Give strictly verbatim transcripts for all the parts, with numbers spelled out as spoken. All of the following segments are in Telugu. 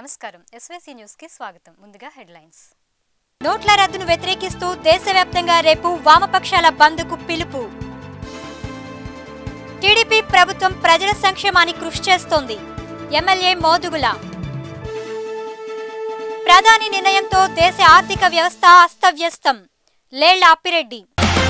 నమస్కారం ఎస్వీసీ న్యూస్ కి స్వాగతం ముందుగా హెడ్లైన్స్ నోట్ల రద్దును వ్యతిరేకిస్తూ దేశవ్యాప్తంగా రేపు వామపక్షాల బంద్కు పిలుపు టీడీపీ ప్రభుత్వం ప్రజల సంక్షేమానికి కృషి చేస్తోంది ఎమ్మెల్యే మోదుగుల ప్రధాని నిర్ణయంతో దేశ ఆర్థిక వ్యవస్థ అస్తవ్యస్తం లేళ్ల అప్పిరెడ్డి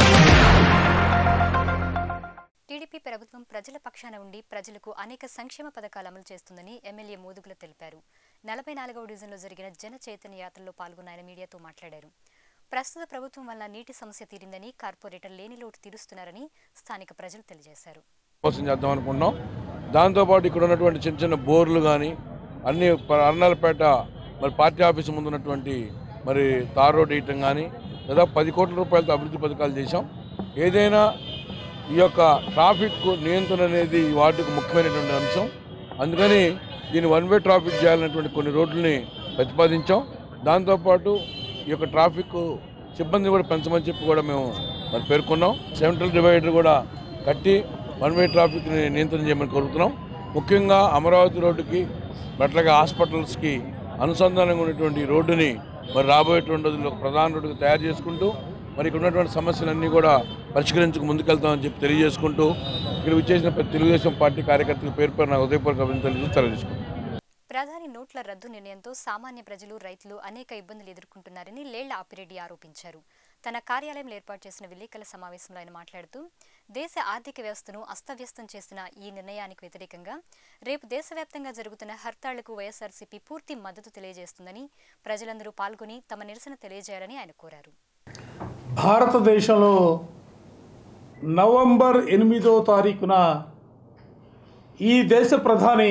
టీడీపీ ప్రభుత్వం ప్రజల పక్షాన ఉండి ప్రజలకు అనేక సంక్షేమ పథకాలు అమలు చేస్తుందని ఎమ్మెల్యే మోదుగుల తెలిపారు. నలభై నాలుగవ డివిజన్లో జరిగిన జన చైతన్య యాత్రలో పాల్గొన్న ఆయన మీడియాతో మాట్లాడారు. ప్రస్తుత ప్రభుత్వం వల్ల నీటి సమస్య తీరిందని, కార్పొరేటర్ లేని లోటు తీరుస్తున్నారని స్థానిక ప్రజలు తెలియజేశారు. దాంతోపాటు ఇక్కడ ఉన్నటువంటి చిన్న చిన్న బోర్లు కానీ అన్ని అర్నాలపేట మరి పార్టీ ఆఫీసు ముందు ఉన్నటువంటి మరి తార్ రోడ్ వేయటం కానీ దాదాపు పది కోట్ల రూపాయలతో అభివృద్ధి పథకాలు చేశాం. ఏదైనా ఈ యొక్క ట్రాఫిక్ నియంత్రణ అనేది ఈ వార్డుకు ముఖ్యమైనటువంటి అంశం. అందుకని దీన్ని వన్ వే ట్రాఫిక్ చేయాలన్నటువంటి కొన్ని రోడ్లని ప్రతిపాదించాం. దాంతోపాటు ఈ యొక్క ట్రాఫిక్ సిబ్బందిని కూడా పెంచమని చెప్పి కూడా మేము మరి పేర్కొన్నాం. సెంట్రల్ డివైడర్ కూడా కట్టి వన్ వే ట్రాఫిక్ని నియంత్రణ చేయమని కోరుతున్నాం. ముఖ్యంగా అమరావతి రోడ్డుకి అట్లాగే హాస్పిటల్స్కి అనుసంధానంగా ఉన్నటువంటి రోడ్డుని మరి రాబోయేటువంటి రోజుల్లో ప్రధాన రోడ్డుకు తయారు చేసుకుంటూ మరి ఇక్కడ ఉన్నటువంటి సమస్యలన్నీ కూడా పరిష్కరించుకు ముందుకెళ్తామని చెప్పి తెలియజేసుకుంటూ ఇక్కడ విచ్చేసిన తెలుగుదేశం పార్టీ కార్యకర్తల పేరు పేరు నాకు ఉదయపూర్వక అభినందనలు తెలియజేసుకుంటాం. ప్రధాని నోట్ల రద్దు నిర్ణయంతో సామాన్య ప్రజలు, రైతులు అనేక ఇబ్బందులు ఎదుర్కొంటున్నారని లేళ్ల అప్పిరెడ్డి ఆరోపించారు. తన కార్యాలయంలో ఏర్పాటు చేసిన విలేకరుల సమావేశంలో ఆయన మాట్లాడుతూ దేశ ఆర్థిక వ్యవస్థను అస్తవ్యస్తం చేసిన ఈ నిర్ణయానికి వ్యతిరేకంగా రేపు దేశవ్యాప్తంగా జరుగుతున్న హర్తాళ్లకు వైఎస్ఆర్సీపీ పూర్తి మద్దతు తెలియజేస్తుందని, ప్రజలందరూ పాల్గొని తమ నిరసన తెలియజేయాలని ఆయన కోరారు. భారతదేశంలో నవంబర్ ఎనిమిదో తారీఖున ఈ దేశ ప్రధాని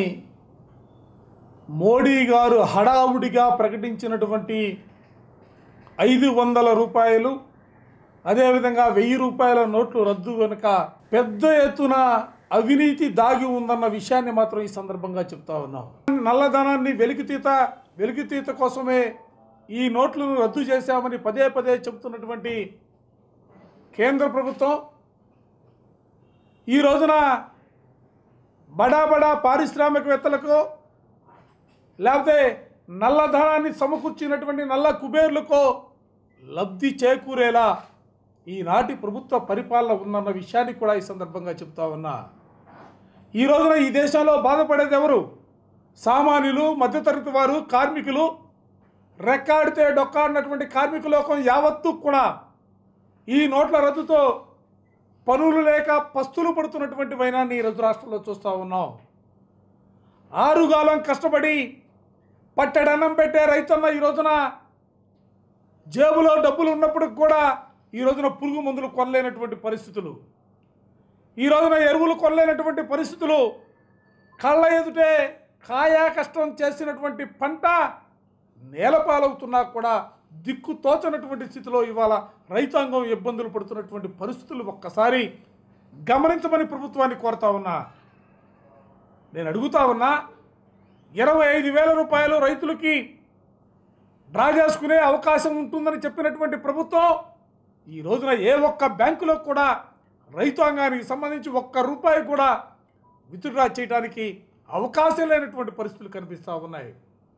మోడీ గారు హడావుడిగా ప్రకటించినటువంటి ఐదు వందల రూపాయలు అదేవిధంగా వెయ్యి రూపాయల నోట్లు రద్దు వెనుక పెద్ద ఎత్తున అవినీతి దాగి ఉందన్న విషయాన్ని మాత్రం ఈ సందర్భంగా చెప్తా ఉన్నాం. నల్లధనాన్ని వెలికితీత వెలికితీత కోసమే ఈ నోట్లను రద్దు చేశామని పదే పదే చెబుతున్నటువంటి కేంద్ర ప్రభుత్వం ఈ రోజున బడా బడా పారిశ్రామికవేత్తలకు లేకపోతే నల్లధనాన్ని సమకూర్చినటువంటి నల్ల కుబేర్లకు లబ్ధి చేకూరేలా ఈనాటి ప్రభుత్వ పరిపాలన ఉందన్న విషయాన్ని కూడా ఈ సందర్భంగా చెప్తా ఉన్నా. ఈ రోజున ఈ దేశంలో బాధపడేది ఎవరు? సామాన్యులు, మధ్యతరగతి వారు, కార్మికులు, రెక్కాడితే డొక్కాడినటువంటి కార్మిక లోకం యావత్తు కూడా ఈ నోట్ల రద్దుతో పనులు లేక పస్తులు పడుతున్నటువంటి వైనాన్ని ఈరోజు రాష్ట్రంలో చూస్తూ ఉన్నాం. ఆరుగాలం కష్టపడి పట్టెడన్నం పెట్టే రైతన్న ఈ రోజున జేబులో డబ్బులు ఉన్నప్పటికి కూడా ఈ రోజున పురుగు మందులు కొనలేనటువంటి పరిస్థితులు, ఈ రోజున ఎరువులు కొనలేనటువంటి పరిస్థితులు, కళ్ళ ఎదుటే కాయా కష్టం చేసినటువంటి పంట నేలపాలవుతున్నా కూడా దిక్కు తోచనటువంటి స్థితిలో ఇవాళ రైతాంగం ఇబ్బందులు పడుతున్నటువంటి పరిస్థితులు ఒక్కసారి గమనించమని ప్రభుత్వాన్ని కోరుతా ఉన్నా. నేను అడుగుతా ఉన్నా, ఇరవై ఐదు వేల రూపాయలు రైతులకి డ్రా చేసుకునే అవకాశం ఉంటుందని చెప్పినటువంటి ప్రభుత్వం ఈ రోజున ఏ ఒక్క బ్యాంకులో కూడా రైతాంగానికి సంబంధించి ఒక్క రూపాయి కూడా విత్డ్రా చేయడానికి అవకాశం లేనటువంటి పరిస్థితులు కనిపిస్తూ ఉన్నాయి.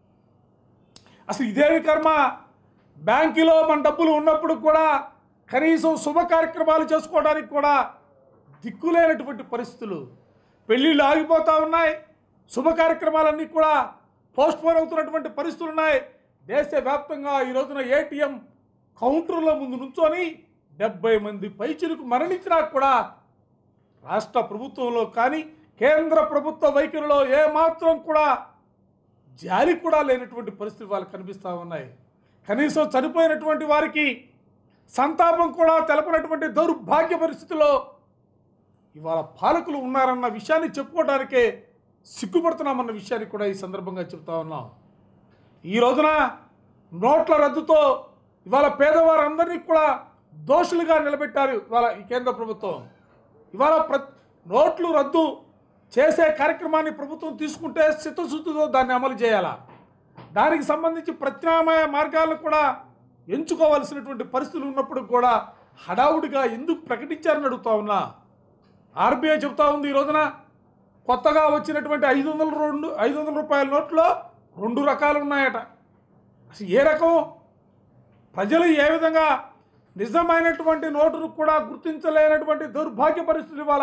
అసలు ఇదేమి కర్మ? బ్యాంకులో మన డబ్బులు ఉన్నప్పుడు కూడా కనీసం శుభ కార్యక్రమాలు చేసుకోవడానికి కూడా దిక్కులేనటువంటి పరిస్థితులు, పెళ్ళిళ్ళు ఆగిపోతూ ఉన్నాయి, శుభ కార్యక్రమాలన్నీ కూడా పోస్ట్పోన్ అవుతున్నటువంటి పరిస్థితులు ఉన్నాయి. దేశవ్యాప్తంగా ఈ రోజున ఏటీఎం కౌంటర్ల ముందు నుంచొని డెబ్బై మంది పైచిలకు మరణించినా కూడా రాష్ట్ర ప్రభుత్వంలో కానీ కేంద్ర ప్రభుత్వ వైఖరిలో ఏమాత్రం కూడా జాలి కూడా లేనటువంటి పరిస్థితులు వాళ్ళకి కనిపిస్తూ ఉన్నాయి. కనీసం చనిపోయినటువంటి వారికి సంతాపం కూడా తెలపనటువంటి దౌర్భాగ్య పరిస్థితిలో ఇవాళ పాలకులు ఉన్నారన్న విషయాన్ని చెప్పుకోవడానికే సిగ్గుపడుతున్నామన్న విషయాన్ని కూడా ఈ సందర్భంగా చెప్తా ఉన్నాం. ఈ రోజున నోట్ల రద్దుతో ఇవాళ పేదవారందరినీ కూడా దోషులుగా నిలబెట్టారు ఇవాళ ఈ కేంద్ర ప్రభుత్వం. ఇవాళ ప్ర నోట్లు రద్దు చేసే కార్యక్రమాన్ని ప్రభుత్వం తీసుకుంటే చిత్తశుద్ధితో దాన్ని అమలు చేయాలా, దానికి సంబంధించి ప్రత్యామ్నాయ మార్గాలను కూడా ఎంచుకోవాల్సినటువంటి పరిస్థితులు ఉన్నప్పుడు కూడా హడావుడిగా ఎందుకు ప్రకటించారని అడుగుతా ఉన్నా. ఆర్బీఐ చెప్తా ఉంది ఈ రోజున కొత్తగా వచ్చినటువంటి ఐదు వందల రెండు ఐదు వందల రూపాయల నోట్లో రెండు రకాలు ఉన్నాయట. అసలు ఏ రకం? ప్రజలు ఏ విధంగా నిజమైనటువంటి నోటును కూడా గుర్తించలేనటువంటి దౌర్భాగ్య పరిస్థితులు ఇవాళ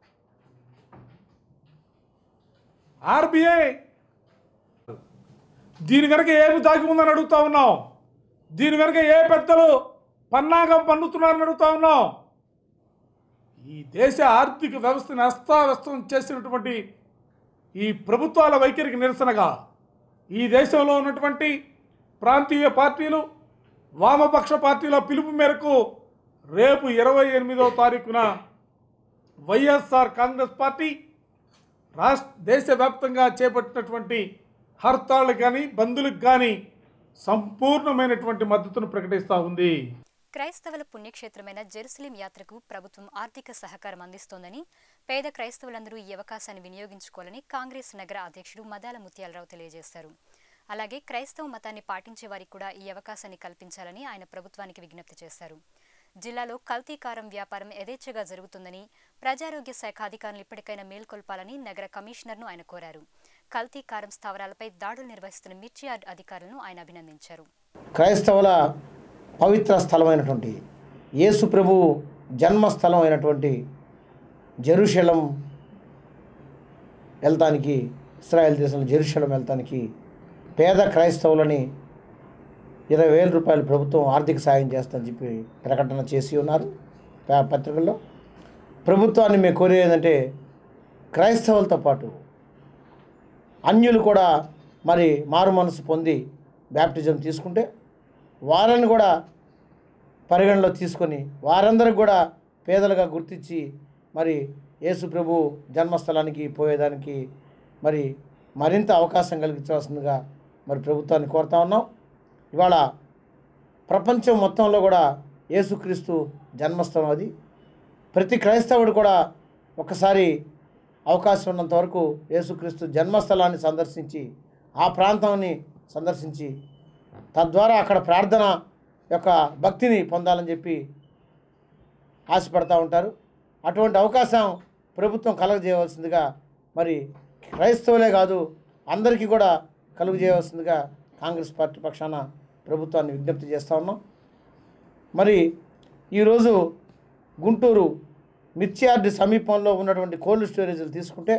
ఆర్బీఐ దీని కనుక ఏమి దాగి ఉందని అడుగుతా ఉన్నాం. దీని కనుక ఏ పెద్దలు పన్నాగం పన్నుతున్నారని అడుగుతా ఉన్నాం. ఈ దేశ ఆర్థిక వ్యవస్థను అస్తావ్యస్తం చేసినటువంటి ఈ ప్రభుత్వాల వైఖరికి నిరసనగా ఈ దేశంలో ఉన్నటువంటి ప్రాంతీయ పార్టీలు, వామపక్ష పార్టీల పిలుపు మేరకు రేపు ఇరవై ఎనిమిదవ తారీఖున వైఎస్ఆర్ కాంగ్రెస్ పార్టీ రాష్ట్ర దేశవ్యాప్తంగా చేపట్టినటువంటి హర్తాళ్ళకు కానీ బంధులకు కానీ సంపూర్ణమైనటువంటి మద్దతును ప్రకటిస్తూ ఉంది. క్రైస్తవుల పుణ్యక్షేత్రమైన జెరూసలేం యాత్రకు ప్రభుత్వం ఆర్థిక సహకారం అందిస్తోందని, పేద క్రైస్తవులందరూ ఈ అవకాశాన్ని వినియోగించుకోవాలని కాంగ్రెస్ నగర అధ్యక్షుడు మదాల ముత్యాలరావు తెలియజేశారు. అలాగే క్రైస్తవ మతాన్ని పాటించే వారికి కూడా ఈ అవకాశాన్ని కల్పించాలని ఆయన ప్రభుత్వానికి విజ్ఞప్తి చేశారు. జిల్లాలో కల్తీ కారం వ్యాపారం యథేచ్ఛగా జరుగుతుందని, ప్రజారోగ్య శాఖ అధికారులు ఇప్పటికైనా మేల్కొల్పాలని నగర కమిషనర్ను ఆయన కోరారు. కల్తీ కారం స్థావరాలపై దాడులు నిర్వహిస్తున్న మిర్చి యార్డ్ అధికారులను ఆయన అభినందించారు. క్రైస్తవుల పవిత్ర స్థలమైనటువంటి యేసు ప్రభు జన్మస్థలం అయినటువంటి జెరూసలేం వెళ్తానికి, ఇశ్రాయేల్ దేశంలో జెరూసలేం వెళ్తానికి పేద క్రైస్తవులని ఇరవై వేల రూపాయలు ప్రభుత్వం ఆర్థిక సాయం చేస్తుందని చెప్పి ప్రకటన చేసి ఉన్నారు పత్రికల్లో. ప్రభుత్వాన్ని మేము కోరేది ఏంటంటే క్రైస్తవులతో పాటు అన్యులు కూడా మరి మారు మనసు పొంది బ్యాప్టిజం తీసుకుంటే వారిని కూడా పరిగణలో తీసుకొని వారందరికి కూడా పేదలుగా గుర్తించి మరి యేసు ప్రభు జన్మస్థలానికి పోయేదానికి మరి మరింత అవకాశం కలిగించవలసిందిగా మరి ప్రభుత్వాన్ని కోరుతా ఉన్నాం. ఇవాళ ప్రపంచం మొత్తంలో కూడా యేసుక్రీస్తు జన్మస్థలం అది. ప్రతి క్రైస్తవుడు కూడా ఒకసారి అవకాశం ఉన్నంత వరకు యేసుక్రీస్తు జన్మస్థలాన్ని సందర్శించి ఆ ప్రాంతాన్ని సందర్శించి తద్వారా అక్కడ ప్రార్థన యొక్క భక్తిని పొందాలని చెప్పి ఆశపడతా ఉంటారు. అటువంటి అవకాశం ప్రభుత్వం కలుగజేయవలసిందిగా మరి క్రైస్తవులే కాదు అందరికీ కూడా కలుగజేయవలసిందిగా కాంగ్రెస్ పార్టీ పక్షాన ప్రభుత్వాన్ని విజ్ఞప్తి చేస్తూ ఉన్నాం. మరి ఈరోజు గుంటూరు మిర్చి యార్డ్ సమీపంలో ఉన్నటువంటి కోల్డ్ స్టోరేజీలు తీసుకుంటే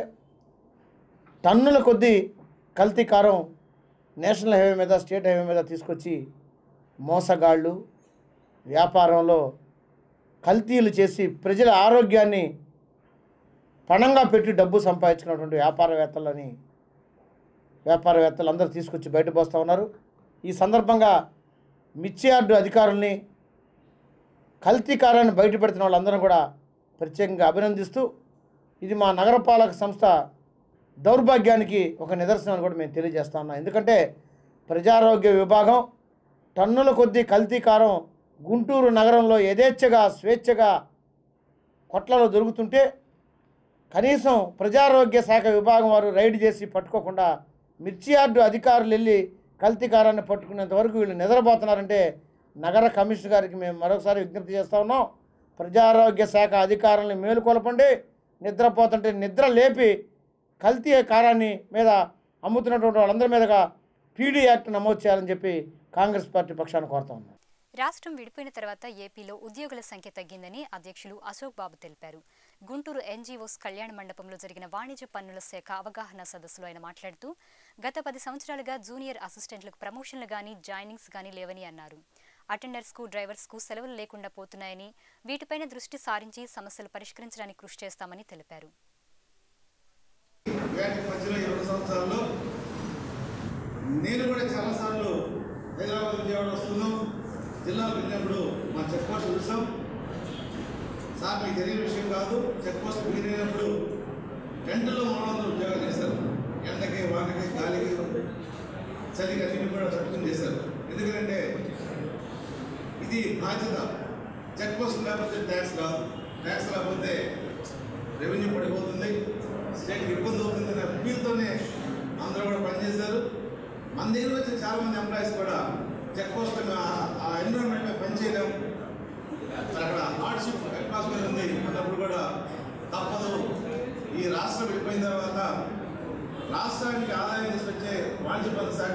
టన్నుల కొద్దీ కల్తీ కారం నేషనల్ హైవే మీద, స్టేట్ హైవే మీద తీసుకొచ్చి మోసగాళ్ళు వ్యాపారంలో కల్తీలు చేసి ప్రజల ఆరోగ్యాన్ని పణంగా పెట్టి డబ్బు సంపాదించుకున్నటువంటి వ్యాపారవేత్తలని వ్యాపారవేత్తలు అందరూ తీసుకొచ్చి బయటపోస్తూ ఉన్నారు. ఈ సందర్భంగా మిర్చి యార్డు అధికారుల్ని, కల్తీ కారాన్ని బయటపెడుతున్న వాళ్ళందరూ కూడా ప్రత్యేకంగా అభినందిస్తూ ఇది మా నగరపాలక సంస్థ దౌర్భాగ్యానికి ఒక నిదర్శనం కూడా మేము తెలియజేస్తా ఉన్నాం. ఎందుకంటే ప్రజారోగ్య విభాగం టన్నుల కొద్దీ కల్తీ కారం గుంటూరు నగరంలో యథేచ్ఛగా స్వేచ్ఛగా కొట్లలో దొరుకుతుంటే కనీసం ప్రజారోగ్య శాఖ విభాగం వారు రైడ్ చేసి పట్టుకోకుండా మిర్చి యార్డు అధికారులు వెళ్ళి కల్తీ కారాన్ని పట్టుకునేంత వరకు వీళ్ళు నిద్రపోతున్నారంటే నగర కమిషనర్ గారికి మేము మరొకసారి విజ్ఞప్తి చేస్తూ ఉన్నాం. ప్రజారోగ్య శాఖ అధికారులను మేలుకొలపండి, నిద్రపోతుంటే నిద్ర లేపి కల్తీ కారాన్ని మీద అమ్ముతున్నటువంటి వాళ్ళందరి మీదుగా పీడీ యాక్ట్ నమోదు చేయాలని చెప్పి కాంగ్రెస్ పార్టీ పక్షాన కోరుతా ఉన్నాం. రాష్ట్రం విడిపోయిన తర్వాత ఏపీలో ఉద్యోగుల సంఖ్య తగ్గిందని అధ్యక్షులు అశోక్ బాబు తెలిపారు. గుంటూరు ఎన్జీఓస్ కళ్యాణ మండపంలో జరిగిన వాణిజ్య పన్నుల శాఖ అవగాహన సదస్సులో ఆయన మాట్లాడుతూ గత పది సంవత్సరాలుగా జూనియర్ అసిస్టెంట్లకు ప్రమోషన్లు గానీ జాయినింగ్స్ గానీ లేవని అన్నారు. అటెండర్స్కు డ్రైవర్స్కు సెలవులు లేకుండా పోతున్నాయని, వీటిపైన దృష్టి సారించి సమస్యలు పరిష్కరించడానికి కృషి చేస్తామని తెలిపారు. నేను కూడా చాలాసార్లు హైదరాబాద్ విజయవాడ వస్తున్నాం, జిల్లాకు వెళ్ళినప్పుడు మా చెక్ పోస్ట్ చూసాం. సార్ మీకు తెలియని విషయం కాదు, చెక్ పోస్ట్ మీరైనప్పుడు టెంట్లో మూడు వందలు ఉద్యోగాలు చేశారు. ఎండకి, వానకి, గాలికి, చలికి అన్నింటి కూడా తట్టుకుని చేశారు. ఎందుకంటే ఇది బాధ్యత. చెక్ పోస్ట్ లేకపోతే ట్యాక్స్ రాదు, ట్యాక్స్ రాకపోతే రెవెన్యూ పడిపోతుంది, స్టేట్కి ఇబ్బంది అవుతుంది అనే ఫీల్తోనే అందరూ కూడా పనిచేశారు. మన దగ్గర వచ్చే చాలామంది ఎంప్లాయీస్ కూడా చెక్ పోస్ట్ ఆ ఎన్విరాన్మెంట్ మీద పనిచేయడం, అక్కడ హార్డ్షిప్ అట్మాస్ఫియర్ ఉంది అన్నప్పుడు కూడా తప్పదు. ఈ రాష్ట్రం వెళ్ళిపోయిన తర్వాత రాష్ట్రానికి ఆదాయం తీసుకొచ్చే వాణిజ్య పన్ను శాఖ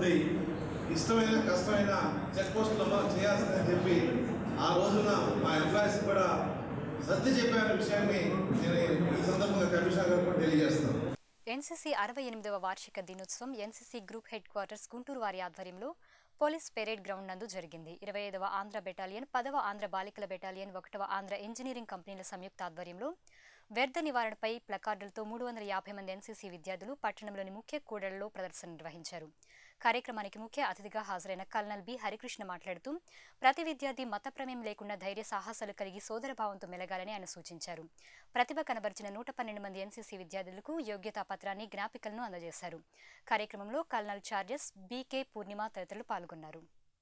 ఉన్నటువంటి ఇష్టమైన కష్టమైన చెక్ పోస్టులు అమలు చేయాల్సిందని చెప్పి ఆ రోజున మా ఎంప్లాయీస్ కూడా సర్ది చెప్పిన విషయాన్ని నేను ఈ సందర్భంగా కమిషనర్ గారు కూడా తెలియజేస్తాను. ఎన్సీసీ అరవై ఎనిమిదవ వార్షిక దినోత్సవం NCC group headquarters Guntur వారి ఆధ్వర్యంలో పోలీస్ పెరేడ్ గ్రౌండ్ నందు జరిగింది. ఇరవై ఐదవ ఆంధ్ర బెటాలియన్, పదవ ఆంధ్ర బాలికల బెటాలియన్, ఒకటవ ఆంధ్ర ఇంజనీరింగ్ కంపెనీల సంయుక్త ఆధ్వర్యంలో వ్యర్థ నివారణపై ప్లకార్డులతో మూడు వందల యాభై మంది ఎన్సీసీ విద్యార్థులు పట్టణంలోని ముఖ్య కూడళ్లలో ప్రదర్శన నిర్వహించారు. కార్యక్రమానికి ముఖ్య అతిథిగా హాజరైన కల్నల్ బి హరికృష్ణ మాట్లాడుతూ ప్రతి విద్యార్థి మత ప్రమేయం లేకుండా ధైర్య సాహసాలు కలిగి సోదరభావంతో మెలగాలని ఆయన సూచించారు. ప్రతిభ కనబరిచిన నూట పన్నెండు మంది ఎన్సీసీ విద్యార్థులకు యోగ్యతా పత్రాన్ని, జ్ఞాపికలను అందజేశారు. కార్యక్రమంలో కల్నల్ చార్జెస్ బీకే పూర్ణిమ తదితరులు పాల్గొన్నారు.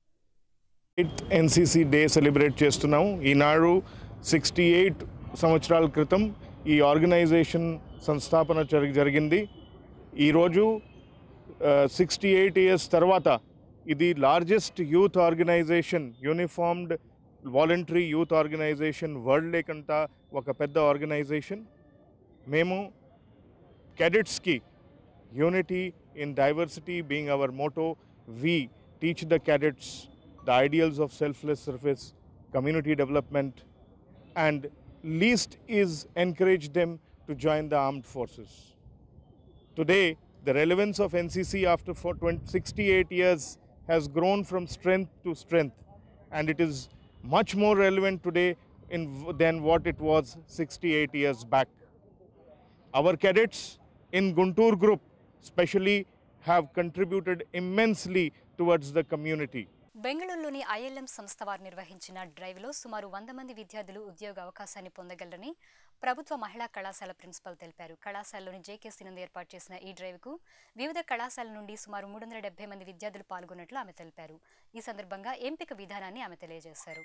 ఎన్సీసీ డే సెలబ్రేట్ చేస్తున్నాము. ఈనాడు సిక్స్టీ ఎయిట్ సంవత్సరాల క్రితం ఈ ఆర్గనైజేషన్ సంస్థాపన జరిగింది. ఈరోజు సిక్స్టీ ఎయిట్ ఇయర్స్ తర్వాత ఇది largest youth organisation, uniformed voluntary youth organisation world లేకంతా ఒక పెద్ద ఆర్గనైజేషన్. మేము క్యాడెట్స్కి unity in diversity being our motto, we teach the cadets the ideals of selfless service, community development, and least is encourage them to join the armed forces. Today, the relevance of N C C after sixty-eight years has grown from strength to strength, and it is much more relevant today in, than what it was sixty-eight years back. Our cadets in Guntur group especially have contributed immensely towards the community. బెంగళూరులోని ఐఎల్ఎం సంస్థ వారు నిర్వహించిన డ్రైవ్లో సుమారు వంద మంది విద్యార్థులు ఉద్యోగ అవకాశాన్ని పొందగలరని ప్రభుత్వ మహిళా కళాశాల ప్రిన్సిపల్ తెలిపారు. కళాశాలలోని జేకేసీ నందు ఏర్పాటు చేసిన ఈ డ్రైవ్కు వివిధ కళాశాలల నుండి సుమారు మూడు వందల డెబ్బై మంది విద్యార్థులు పాల్గొన్నట్లు ఆమె తెలిపారు. ఈ సందర్భంగా ఎంపిక విధానాన్ని ఆమె తెలియజేశారు.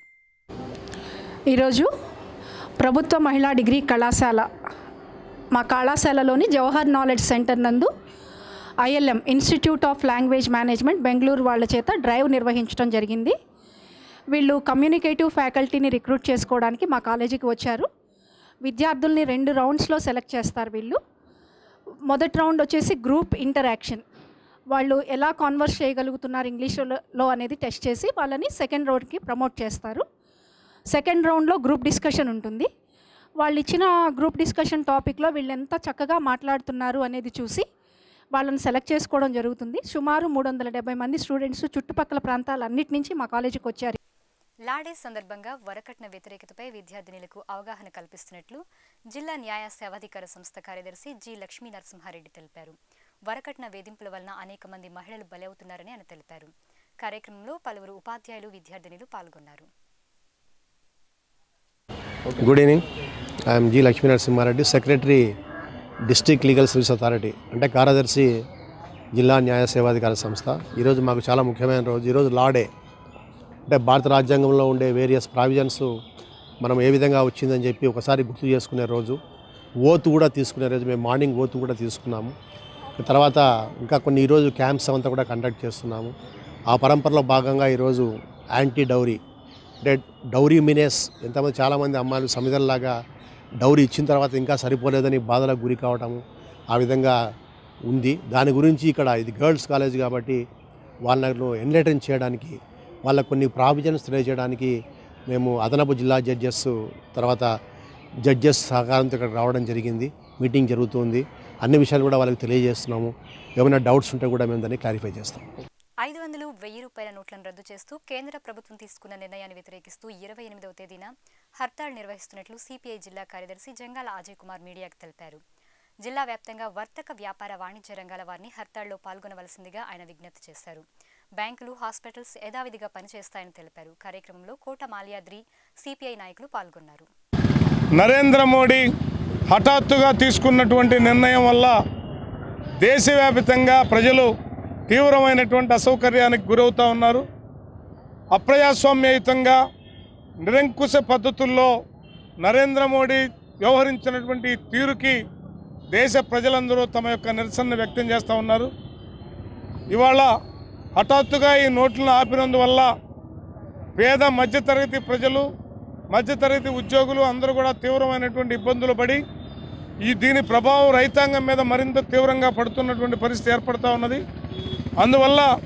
ఈరోజు ప్రభుత్వ మహిళా డిగ్రీ కళాశాల మా కళాశాలలోని జవహర్ నాలెడ్జ్ సెంటర్ నందు ILM institute of language management Bengaluru వాళ్ళ చేత డ్రైవ్ నిర్వహించడం జరిగింది. వీళ్ళు కమ్యూనికేటివ్ ఫ్యాకల్టీని రిక్రూట్ చేసుకోవడానికి మా కాలేజీకి వచ్చారు. విద్యార్థుల్ని రెండు రౌండ్స్లో సెలెక్ట్ చేస్తారు. వీళ్ళు మొదటి రౌండ్ వచ్చేసి గ్రూప్ ఇంటరాక్షన్, వాళ్ళు ఎలా కాన్వర్స్ చేయగలుగుతున్నారు ఇంగ్లీష్లో అనేది టెస్ట్ చేసి వాళ్ళని సెకండ్ రౌండ్కి ప్రమోట్ చేస్తారు. సెకండ్ రౌండ్లో గ్రూప్ డిస్కషన్ ఉంటుంది. వాళ్ళు ఇచ్చిన గ్రూప్ డిస్కషన్ టాపిక్లో వీళ్ళు ఎంత చక్కగా మాట్లాడుతున్నారు అనేది చూసి వాళ్ళని సెలెక్ట్ చేసుకోవడం జరుగుతుంది. సుమారు మూడు వందల డెబ్బై మంది స్టూడెంట్స్ చుట్టుపక్కల ప్రాంతాలన్నిటి నుంచి మా కాలేజీకి వచ్చారు. లాడే సందర్భంగా వరకట్న వ్యతిరేకతపై విద్యార్థినులకు అవగాహన కల్పిస్తున్నట్లు జిల్లా న్యాయ సేవాధికార సంస్థ కార్యదర్శి జి లక్ష్మీ నరసింహారెడ్డి తెలిపారు. వరకట్న వేధింపుల వలన అనేక మంది మహిళలు బలవుతున్నారని ఆయన తెలిపారు. కార్యక్రమంలో పలువురు ఉపాధ్యాయులు, విద్యార్థినులు పాల్గొన్నారు. Good evening, I'm G Lakshmi Narasimha Reddy, secretary district legal service authority, అంటే కార్యదర్శి జిల్లా న్యాయ సేవాధికార సంస్థ. ఈరోజు మాకు చాలా ముఖ్యమైన రోజు. ఈరోజు లా డే, అంటే భారత రాజ్యాంగంలో ఉండే వేరియస్ ప్రావిజన్స్ మనం ఏ విధంగా వచ్చిందని చెప్పి ఒకసారి గుర్తు చేసుకునే రోజు. ఓత్ కూడా తీసుకునే రోజు. మేము మార్నింగ్ ఓత్ కూడా తీసుకున్నాము. తర్వాత ఇంకా కొన్ని ఈరోజు క్యాంప్స్ అంతా కూడా కండక్ట్ చేస్తున్నాము. ఆ పరంపరలో భాగంగా ఈరోజు యాంటీ డౌరీ, అంటే డౌరీ మీనేస్, ఎంతమంది చాలామంది అమ్మాయిలు సమిధల్లాగా డౌరీ ఇచ్చిన తర్వాత ఇంకా సరిపోలేదని బాధలకు గురి కావటము ఆ విధంగా ఉంది. దాని గురించి ఇక్కడ ఇది గర్ల్స్ కాలేజ్ కాబట్టి వాళ్ళను ఎన్లైటన్ చేయడానికి, వాళ్ళకు కొన్ని ప్రావిజన్స్ తెలియజేయడానికి మేము అదనపు జిల్లా జడ్జెస్ తర్వాత జడ్జెస్ సహకారంతో ఇక్కడ రావడం జరిగింది. మీటింగ్ జరుగుతుంది. అన్ని విషయాలు కూడా వాళ్ళకి తెలియజేస్తున్నాము. ఏమైనా డౌట్స్ ఉంటే కూడా మేము దాన్ని క్లారిఫై చేస్తాం. ఐదు వందలు వెయ్యి రూపాయల నోట్లను రద్దు చేస్తూ కేంద్ర ప్రభుత్వం తీసుకున్న నిర్ణయాన్ని వ్యతిరేకిస్తూ ఇరవై ఎనిమిదవ తేదీన హర్తాళ్ నిర్వహిస్తున్నట్లు సిపిఐ జిల్లా కార్యదర్శి జంగాల అజయ్ కుమార్ మీడియాకు తెలిపారు. జిల్లా వ్యాప్తంగా వర్తక, వ్యాపార, వాణిజ్య రంగాల వారిని హర్తాళ్లో పాల్గొనవలసిందిగా ఆయన విజ్ఞప్తి చేశారు. బ్యాంకులు, హాస్పిటల్స్ యథావిధిగా పనిచేస్తాయని తెలిపారు. కార్యక్రమంలో కోట మాల్యాద్రి, సిపిఐ నాయకులు పాల్గొన్నారు. నరేంద్ర మోడీ హఠాత్తుగా తీసుకున్నటువంటి నిర్ణయం వల్ల దేశవ్యాప్తంగా ప్రజలు తీవ్రమైనటువంటి అసౌకర్యానికి గురవుతూ ఉన్నారు. అప్రజాస్వామ్యయుతంగా నిరంకుశ పద్ధతుల్లో నరేంద్ర మోడీ వ్యవహరించినటువంటి తీరుకి దేశ ప్రజలందరూ తమ యొక్క నిరసనను వ్యక్తం చేస్తూ ఉన్నారు. ఇవాళ హఠాత్తుగా ఈ నోట్లను ఆపినందువల్ల పేద మధ్యతరగతి ప్రజలు, మధ్యతరగతి ఉద్యోగులు అందరూ కూడా తీవ్రమైనటువంటి ఇబ్బందులు పడి ఈ దీని ప్రభావం రైతాంగం మీద మరింత తీవ్రంగా పడుతున్నటువంటి పరిస్థితి ఏర్పడుతూ ఉన్నది. అందువల్ల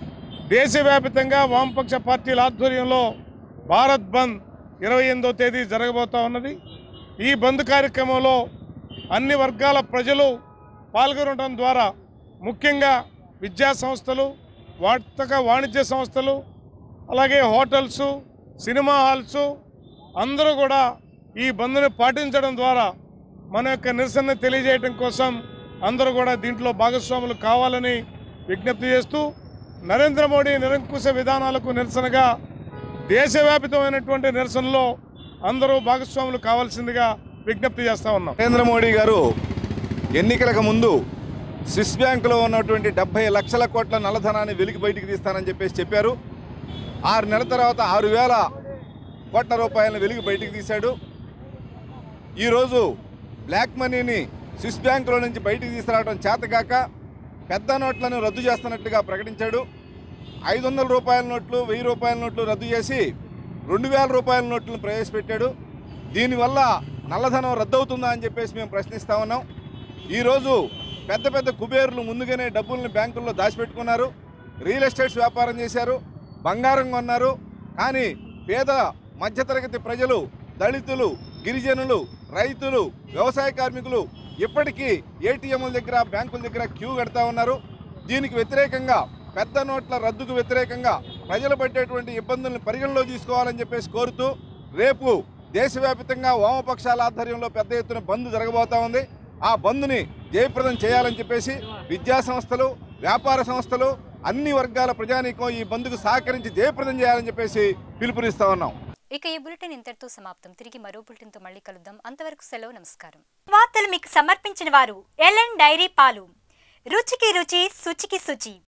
దేశవ్యాప్తంగా వామపక్ష పార్టీల ఆధ్వర్యంలో భారత్ బంద్ ఇరవై ఎనిమిదో తేదీ జరగబోతూ ఉన్నది. ఈ బంద్ కార్యక్రమంలో అన్ని వర్గాల ప్రజలు పాల్గొనడం ద్వారా ముఖ్యంగా విద్యా సంస్థలు, వర్తక వాణిజ్య సంస్థలు, అలాగే హోటల్సు, సినిమా హాల్సు అందరూ కూడా ఈ బంద్ని పాటించడం ద్వారా మన యొక్క నిరసన తెలియజేయడం కోసం అందరూ కూడా దీంట్లో భాగస్వాములు కావాలని విజ్ఞప్తి చేస్తూ నరేంద్ర మోడీ నిరంకుశ విధానాలకు నిరసనగా దేశవ్యాప్తమైనటువంటి నిరసనలో అందరూ భాగస్వాములు కావాల్సిందిగా విజ్ఞప్తి చేస్తూ ఉన్నాం. నరేంద్ర మోడీ గారు ఎన్నికలకు ముందు స్విస్ బ్యాంకులో ఉన్నటువంటి డెబ్బై లక్షల కోట్ల నల్లధనాన్ని వెలికి బయటికి తీస్తానని చెప్పేసి చెప్పారు. ఆరు నెలల తర్వాత ఆరు వేల కోట్ల రూపాయలను వెలికి బయటికి తీశాడు. ఈరోజు బ్లాక్ మనీని స్విస్ బ్యాంకులో నుంచి బయటికి తీసుకురావడం చేతగాక పెద్ద నోట్లను రద్దు చేస్తున్నట్లుగా ప్రకటించాడు. ఐదు వందల రూపాయల నోట్లు, వెయ్యి రూపాయల నోట్లు రద్దు చేసి రెండు వేల రూపాయల నోట్లను ప్రవేశపెట్టాడు. దీనివల్ల నల్లధనం రద్దవుతుందా అని చెప్పేసి మేము ప్రశ్నిస్తూ ఉన్నాం. ఈరోజు పెద్ద పెద్ద కుబేరులు ముందుగానే డబ్బుల్ని బ్యాంకుల్లో దాచిపెట్టుకున్నారు, రియల్ ఎస్టేట్స్ వ్యాపారం చేశారు, బంగారం కొన్నారు. కానీ పేద మధ్యతరగతి ప్రజలు, దళితులు, గిరిజనులు, రైతులు, వ్యవసాయ కార్మికులు ఇప్పటికీ ఏటీఎంల దగ్గర, బ్యాంకుల దగ్గర క్యూ కడతా ఉన్నారు. దీనికి వ్యతిరేకంగా, పెద్ద నోట్ల రద్దుకు వ్యతిరేకంగా ప్రజలు పట్టేటువంటి ఇబ్బందులను పరిగణలో తీసుకోవాలని చెప్పేసి కోరుతూ రేపు దేశవ్యాప్తంగా వామపక్షాల ఆధ్వర్యంలో పెద్ద ఎత్తున బంద్ జరగబోతా ఉంది. ఆ బంద్ని జయప్రదం చేయాలని చెప్పేసి విద్యా సంస్థలు, వ్యాపార సంస్థలు, అన్ని వర్గాల ప్రజానీకం ఈ బంద్కు సహకరించి జయప్రదం చేయాలని చెప్పేసి పిలుపునిస్తా ఉన్నాం. ఇక ఈ బులెటిన్ ఇంతటితో సమాప్తం. తిరిగి మరో బులెటిన్ తో మళ్ళీ కలుద్దాం. అంతవరకు సెలవు, నమస్కారం. వార్తలు మీకు సమర్పించిన వారు ఎల్ఎన్ డైరీ పాలు, రుచికి రుచి, శుచికి శుచి.